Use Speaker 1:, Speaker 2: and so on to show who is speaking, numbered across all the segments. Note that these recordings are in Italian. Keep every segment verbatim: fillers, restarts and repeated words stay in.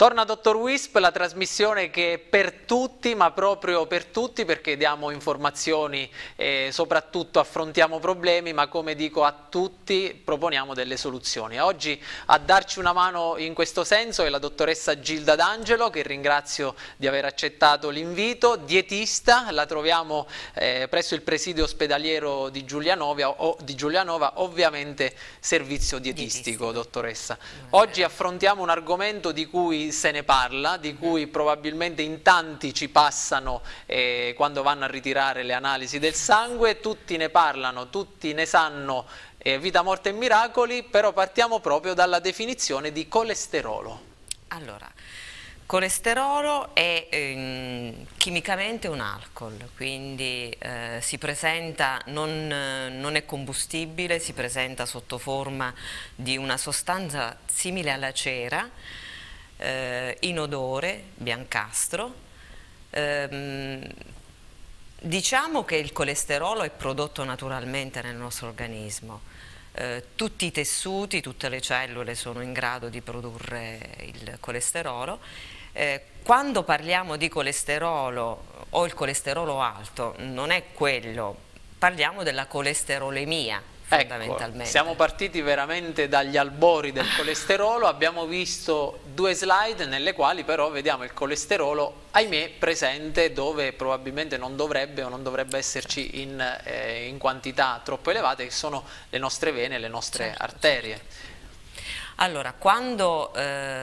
Speaker 1: Torna Dottor Wisp, la trasmissione che è per tutti, ma proprio per tutti, perché diamo informazioni e soprattutto affrontiamo problemi, ma come dico a tutti proponiamo delle soluzioni. Oggi a darci una mano in questo senso è la dottoressa Gilda D'Angelo, che ringrazio di aver accettato l'invito, dietista, la troviamo eh, presso il presidio ospedaliero di Giulianova, o di Giulianova, ovviamente servizio dietistico, dietistico. Dottoressa. Oggi affrontiamo un argomento di cui se ne parla, di cui probabilmente in tanti ci passano eh, quando vanno a ritirare le analisi del sangue, tutti ne parlano, tutti ne sanno eh, vita, morte e miracoli, però partiamo proprio dalla definizione di colesterolo.
Speaker 2: Allora, colesterolo è eh, chimicamente un alcol, quindi eh, si presenta, non, non è combustibile, si presenta sotto forma di una sostanza simile alla cera, eh, inodore, biancastro. Ehm, diciamo che il colesterolo è prodotto naturalmente nel nostro organismo. Eh, tutti i tessuti, tutte le cellule sono in grado di produrre il colesterolo. Eh, quando parliamo di colesterolo o il colesterolo alto, non è quello, parliamo della colesterolemia.
Speaker 1: Ecco, siamo partiti veramente dagli albori del colesterolo, abbiamo visto due slide nelle quali però vediamo il colesterolo, ahimè, presente dove probabilmente non dovrebbe o non dovrebbe esserci in, eh, in quantità troppo elevate, che sono le nostre vene, le nostre certo, arterie.
Speaker 2: Certo. Allora, quando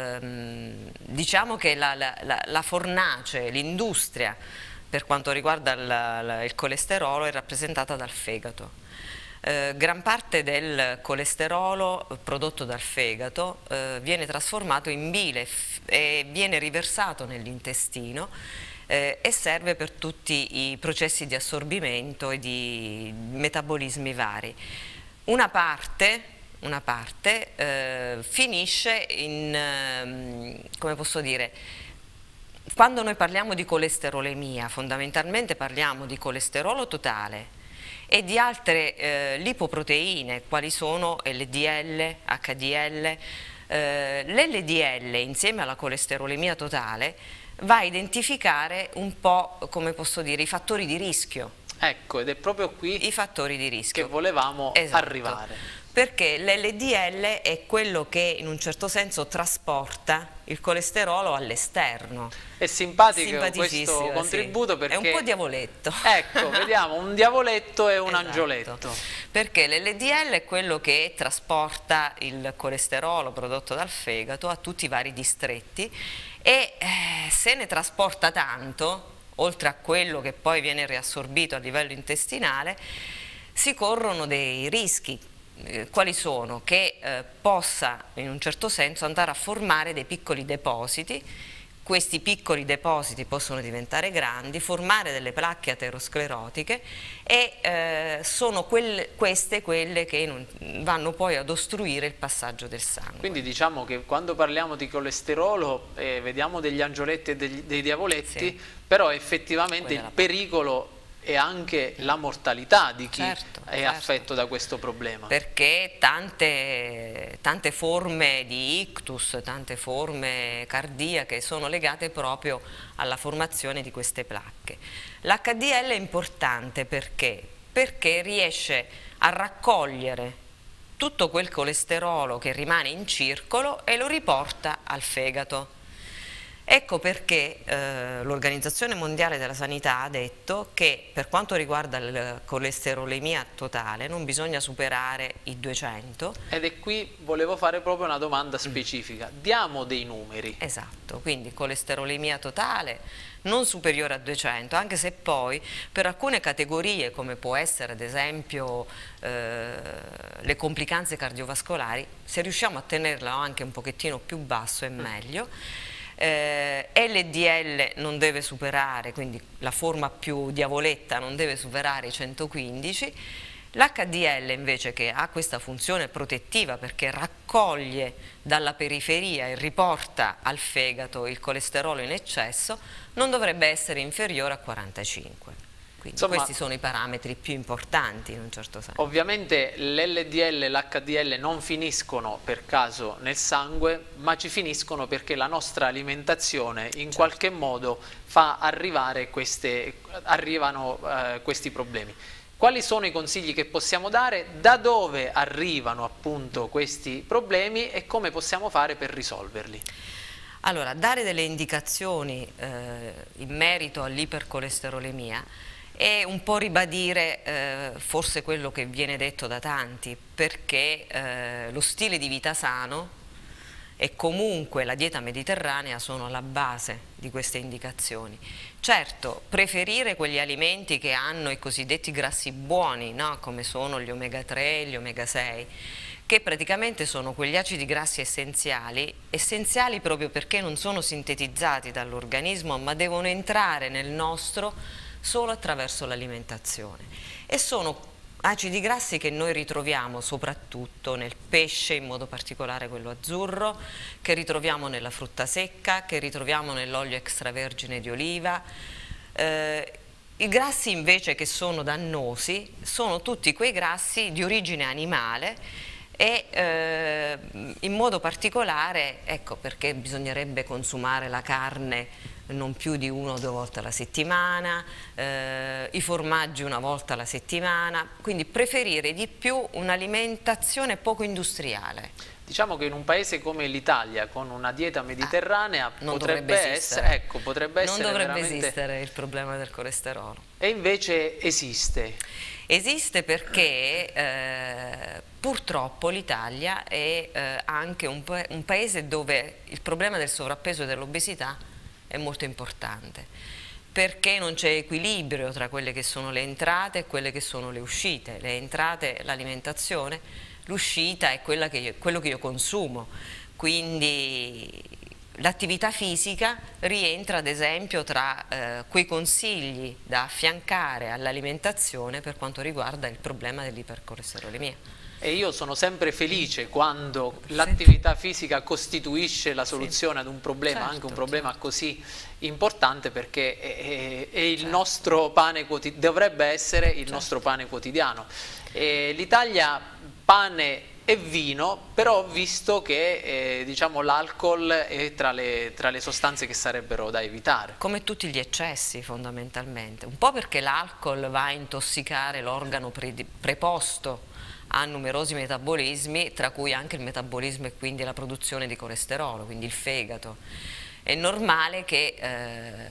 Speaker 2: ehm, diciamo che la, la, la, la fornace, l'industria per quanto riguarda la, la, il colesterolo è rappresentata dal fegato. Eh, gran parte del colesterolo prodotto dal fegato eh, viene trasformato in bile e viene riversato nell'intestino eh, e serve per tutti i processi di assorbimento e di metabolismi vari. Una parte, una parte eh, finisce in, eh, come posso dire, quando noi parliamo di colesterolemia fondamentalmente parliamo di colesterolo totale e di altre eh, lipoproteine, quali sono L D L, H D L. Eh, L'L D L insieme alla colesterolemia totale va a identificare un po', come posso dire, i fattori di rischio.
Speaker 1: Ecco, ed è proprio qui
Speaker 2: I fattori di rischio
Speaker 1: che volevamo
Speaker 2: esatto.
Speaker 1: arrivare.
Speaker 2: Perché l'L D L è quello che in un certo senso trasporta il colesterolo all'esterno.
Speaker 1: È simpatico questo contributo
Speaker 2: sì.
Speaker 1: perché...
Speaker 2: È un po' diavoletto.
Speaker 1: Ecco, vediamo, un diavoletto e un
Speaker 2: esatto.
Speaker 1: angioletto.
Speaker 2: Perché l'L D L è quello che trasporta il colesterolo prodotto dal fegato a tutti i vari distretti e eh, se ne trasporta tanto, oltre a quello che poi viene riassorbito a livello intestinale, si corrono dei rischi. Quali sono? Che eh, possa in un certo senso andare a formare dei piccoli depositi, questi piccoli depositi possono diventare grandi, formare delle placche aterosclerotiche e eh, sono quelle, queste quelle che non, vanno poi ad ostruire il passaggio del sangue.
Speaker 1: Quindi diciamo che quando parliamo di colesterolo eh, vediamo degli angioletti e degli, dei diavoletti, sì. Però effettivamente Quella il pericolo e anche la mortalità di chi
Speaker 2: certo,
Speaker 1: è
Speaker 2: certo.
Speaker 1: affetto da questo problema.
Speaker 2: Perché tante, tante forme di ictus, tante forme cardiache sono legate proprio alla formazione di queste placche. L'H D L è importante perché? Perché riesce a raccogliere tutto quel colesterolo che rimane in circolo e lo riporta al fegato. Ecco perché eh, l'Organizzazione Mondiale della Sanità ha detto che per quanto riguarda la colesterolemia totale non bisogna superare i duecento.
Speaker 1: Ed è qui volevo fare proprio una domanda specifica. Diamo dei numeri.
Speaker 2: Esatto, quindi colesterolemia totale non superiore a duecento, anche se poi per alcune categorie come può essere ad esempio eh, le complicanze cardiovascolari, se riusciamo a tenerla anche un pochettino più basso è meglio. Eh, L D L non deve superare, quindi la forma più diavoletta non deve superare i centoquindici, l'H D L invece che ha questa funzione protettiva perché raccoglie dalla periferia e riporta al fegato il colesterolo in eccesso non dovrebbe essere inferiore a quarantacinque. Quindi
Speaker 1: Insomma,
Speaker 2: questi sono i parametri più importanti in un certo senso.
Speaker 1: Ovviamente l'L D L e l'H D L non finiscono per caso nel sangue, ma ci finiscono perché la nostra alimentazione in certo. qualche modo fa arrivare queste, arrivano eh, questi problemi. Quali sono i consigli che possiamo dare? Da dove arrivano appunto questi problemi e come possiamo fare per risolverli?
Speaker 2: Allora, dare delle indicazioni eh, in merito all'ipercolesterolemia e un po' ribadire eh, forse quello che viene detto da tanti, perché eh, lo stile di vita sano e comunque la dieta mediterranea sono alla base di queste indicazioni. Certo, preferire quegli alimenti che hanno i cosiddetti grassi buoni, no? Come sono gli omega tre, gli omega sei, che praticamente sono quegli acidi grassi essenziali, essenziali proprio perché non sono sintetizzati dall'organismo, ma devono entrare nel nostro solo attraverso l'alimentazione, e sono acidi grassi che noi ritroviamo soprattutto nel pesce, in modo particolare quello azzurro, che ritroviamo nella frutta secca, che ritroviamo nell'olio extravergine di oliva. Eh, I grassi invece che sono dannosi sono tutti quei grassi di origine animale e eh, in modo particolare, ecco perché bisognerebbe consumare la carne non più di una o due volte alla settimana, eh, i formaggi una volta alla settimana, quindi preferire di più un'alimentazione poco industriale.
Speaker 1: Diciamo che in un paese come l'Italia, con una dieta mediterranea,
Speaker 2: ah,
Speaker 1: potrebbe, essere, ecco, potrebbe essere
Speaker 2: non dovrebbe
Speaker 1: veramente...
Speaker 2: esistere il problema del colesterolo.
Speaker 1: E invece esiste.
Speaker 2: Esiste perché eh, purtroppo l'Italia è eh, anche un, pa un paese dove il problema del sovrappeso e dell'obesità è molto importante, perché non c'è equilibrio tra quelle che sono le entrate e quelle che sono le uscite. Le entrate, l'alimentazione, l'uscita è quella che io, quello che io consumo, quindi l'attività fisica rientra ad esempio tra eh, quei consigli da affiancare all'alimentazione per quanto riguarda il problema dell'ipercolesterolemia.
Speaker 1: E io sono sempre felice quando l'attività fisica costituisce la soluzione sì. ad un problema, certo, anche un problema certo. così importante, perché è, è il certo. nostro pane quotidiano, dovrebbe essere il certo. nostro pane quotidiano. L'Italia pane e vino, però ho visto che eh, diciamo, l'alcol è tra le, tra le sostanze che sarebbero da evitare.
Speaker 2: Come tutti gli eccessi fondamentalmente, un po' perché l'alcol va a intossicare l'organo pre preposto ha numerosi metabolismi, tra cui anche il metabolismo e quindi la produzione di colesterolo, quindi il fegato. È normale che eh,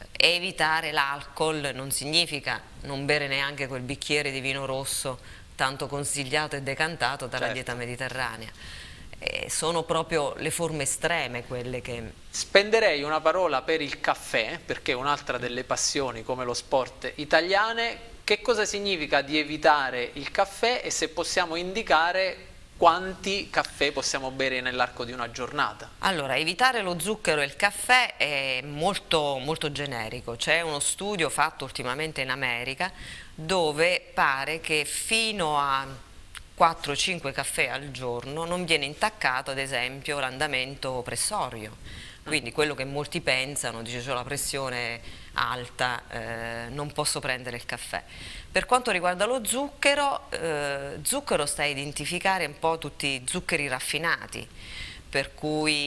Speaker 2: evitare l'alcol non significa non bere neanche quel bicchiere di vino rosso tanto consigliato e decantato dalla certo. dieta mediterranea. Eh, sono proprio le forme estreme quelle che...
Speaker 1: Spenderei una parola per il caffè, perché è un'altra delle passioni come lo sport italiane. Che cosa significa di evitare il caffè e se possiamo indicare quanti caffè possiamo bere nell'arco di una giornata?
Speaker 2: Allora, evitare lo zucchero e il caffè è molto, molto generico. C'è uno studio fatto ultimamente in America dove pare che fino a quattro cinque caffè al giorno non viene intaccato ad esempio l'andamento pressorio. Quindi quello che molti pensano, dice ho la pressione alta, eh, non posso prendere il caffè. Per quanto riguarda lo zucchero, eh, zucchero sta a identificare un po' tutti i zuccheri raffinati, per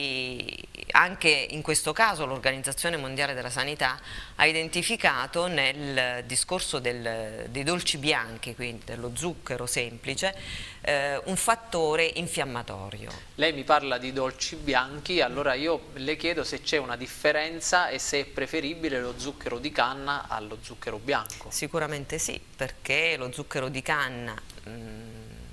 Speaker 2: cui anche in questo caso l'Organizzazione Mondiale della Sanità ha identificato nel discorso del, dei dolci bianchi, quindi dello zucchero semplice, eh, un fattore infiammatorio.
Speaker 1: Lei mi parla di dolci bianchi, allora io le chiedo se c'è una differenza e se è preferibile lo zucchero di canna allo zucchero bianco.
Speaker 2: Sicuramente sì, perché lo zucchero di canna... Mh,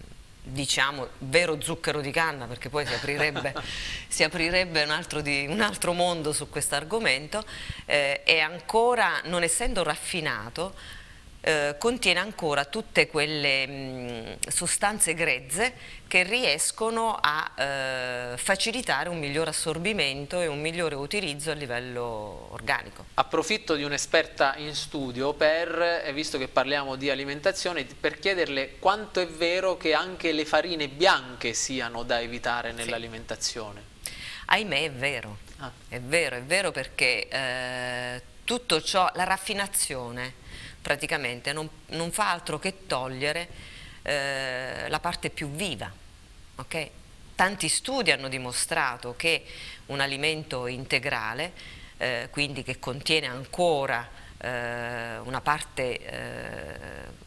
Speaker 2: diciamo vero zucchero di canna, perché poi si aprirebbe, si aprirebbe un, altro di, un altro mondo su questo argomento, eh, e ancora, non essendo raffinato, eh, contiene ancora tutte quelle mh, sostanze grezze che riescono a eh, facilitare un miglior assorbimento e un migliore utilizzo a livello organico.
Speaker 1: Approfitto di un'esperta in studio per, visto che parliamo di alimentazione, per chiederle quanto è vero che anche le farine bianche siano da evitare nell'alimentazione.
Speaker 2: Sì. Ahimè è vero, ah. è vero, è vero perché eh, tutto ciò, la raffinazione praticamente non, non fa altro che togliere eh, la parte più viva, ok? Tanti studi hanno dimostrato che un alimento integrale, eh, quindi che contiene ancora eh, una parte eh,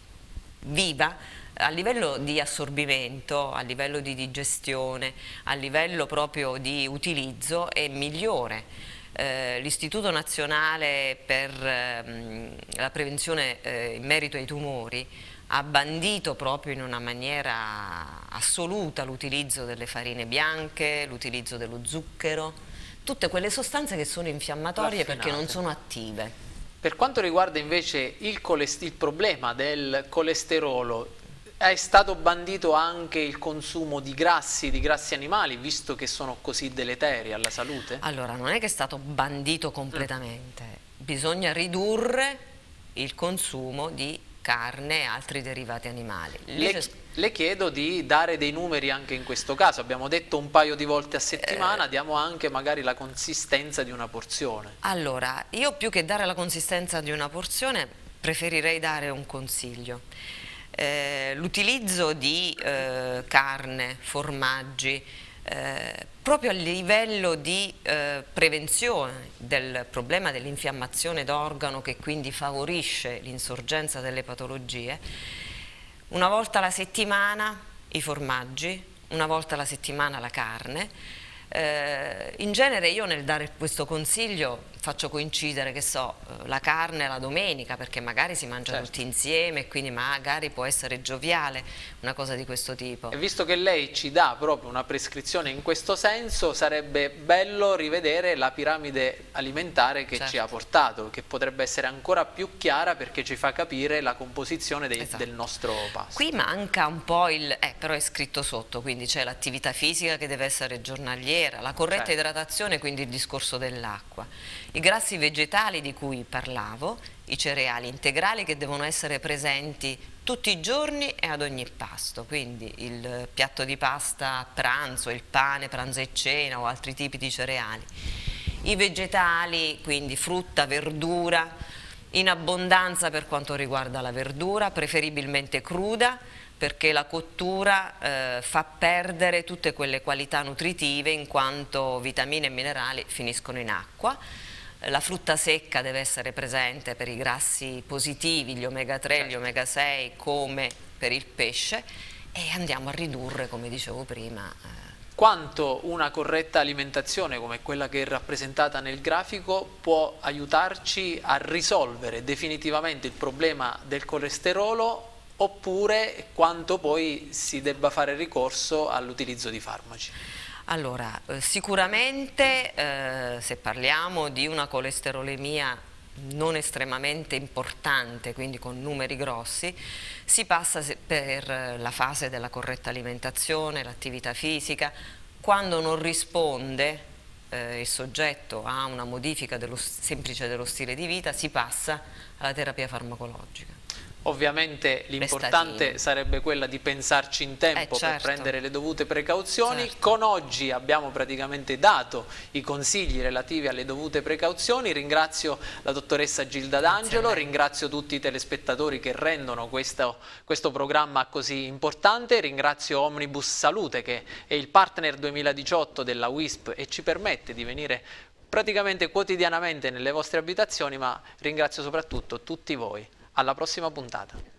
Speaker 2: viva, a livello di assorbimento, a livello di digestione, a livello proprio di utilizzo è migliore. Eh, L'Istituto Nazionale per ehm, la Prevenzione eh, in merito ai tumori ha bandito proprio in una maniera assoluta l'utilizzo delle farine bianche, l'utilizzo dello zucchero, tutte quelle sostanze che sono infiammatorie
Speaker 1: Raffinate.
Speaker 2: perché non sono attive.
Speaker 1: Per quanto riguarda invece il, il problema del colesterolo, è stato bandito anche il consumo di grassi, di grassi animali, visto che sono così deleteri alla salute?
Speaker 2: Allora, non è che è stato bandito completamente, mm. bisogna ridurre il consumo di carne e altri derivati animali.
Speaker 1: Le, le chiedo di dare dei numeri anche in questo caso, abbiamo detto un paio di volte a settimana, eh, diamo anche magari la consistenza di una porzione.
Speaker 2: Allora, io più che dare la consistenza di una porzione preferirei dare un consiglio. Eh, l'utilizzo di eh, carne, formaggi, eh, proprio a livello di eh, prevenzione del problema dell'infiammazione d'organo che quindi favorisce l'insorgenza delle patologie, una volta alla settimana i formaggi, una volta alla settimana la carne. Eh, in genere io nel dare questo consiglio faccio coincidere, che so, la carne la domenica, perché magari si mangia certo. tutti insieme e quindi magari può essere gioviale, una cosa di questo tipo.
Speaker 1: E visto che lei ci dà proprio una prescrizione in questo senso, sarebbe bello rivedere la piramide alimentare che certo. ci ha portato, che potrebbe essere ancora più chiara perché ci fa capire la composizione dei, esatto. del nostro pasto.
Speaker 2: Qui manca un po' il... Eh, però è scritto sotto, quindi c'è l'attività fisica che deve essere giornaliera, la corretta certo. idratazione, quindi il discorso dell'acqua. I grassi vegetali di cui parlavo, i cereali integrali che devono essere presenti tutti i giorni e ad ogni pasto, quindi il piatto di pasta a pranzo, il pane, pranzo e cena o altri tipi di cereali. I vegetali, quindi frutta, verdura, in abbondanza per quanto riguarda la verdura, preferibilmente cruda, perché la cottura eh, fa perdere tutte quelle qualità nutritive in quanto vitamine e minerali finiscono in acqua. La frutta secca deve essere presente per i grassi positivi, gli omega tre, gli omega sei, come per il pesce, e andiamo a ridurre, come dicevo prima.
Speaker 1: Quanto una corretta alimentazione come quella che è rappresentata nel grafico può aiutarci a risolvere definitivamente il problema del colesterolo, oppure quanto poi si debba fare ricorso all'utilizzo di farmaci?
Speaker 2: Allora, eh, sicuramente eh, se parliamo di una colesterolemia non estremamente importante, quindi con numeri grossi, si passa per la fase della corretta alimentazione, l'attività fisica. Quando non risponde eh, il soggetto a una modifica dello, semplice dello stile di vita, si passa alla terapia farmacologica.
Speaker 1: Ovviamente l'importante sarebbe quella di pensarci in tempo eh, certo. per prendere le dovute precauzioni. Certo. Con oggi abbiamo praticamente dato i consigli relativi alle dovute precauzioni. Ringrazio la dottoressa Gilda D'Angelo, ringrazio tutti i telespettatori che rendono questo, questo programma così importante, ringrazio Omnibus Salute che è il partner duemiladiciotto della W I S P e ci permette di venire praticamente quotidianamente nelle vostre abitazioni, ma ringrazio soprattutto tutti voi. Alla prossima puntata.